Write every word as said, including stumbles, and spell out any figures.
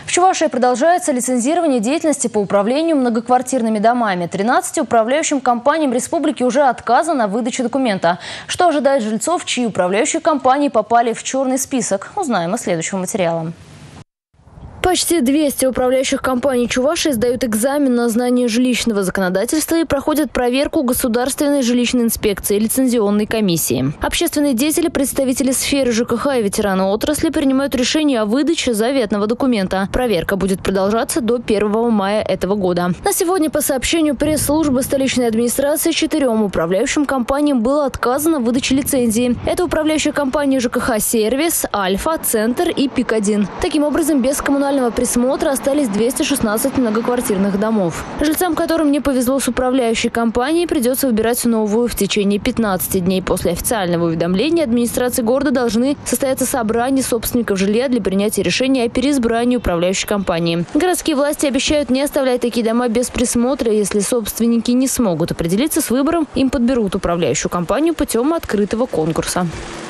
В Чувашии продолжается лицензирование деятельности по управлению многоквартирными домами. тринадцати управляющим компаниям республики уже отказано в выдаче документа. Что ожидает жильцов, чьи управляющие компании попали в черный список? Узнаем из следующего материала. Почти двести управляющих компаний Чувашии сдают экзамен на знание жилищного законодательства и проходят проверку Государственной жилищной инспекции и лицензионной комиссии. Общественные деятели, представители сферы ЖКХ и ветераны отрасли принимают решение о выдаче заветного документа. Проверка будет продолжаться до первого мая этого года. На сегодня, по сообщению пресс-службы столичной администрации, четырем управляющим компаниям было отказано в выдаче лицензии. Это управляющие компании ЖКХ «Сервис», «Альфа», «Центр» и «Пик один». Таким образом, без коммунального присмотра остались двести шестнадцать многоквартирных домов. Жильцам, которым не повезло с управляющей компанией, придется выбирать новую. В течение пятнадцати дней после официального уведомления администрации города должны состояться собрания собственников жилья для принятия решения о переизбрании управляющей компании. Городские власти обещают не оставлять такие дома без присмотра. Если собственники не смогут определиться с выбором, им подберут управляющую компанию путем открытого конкурса.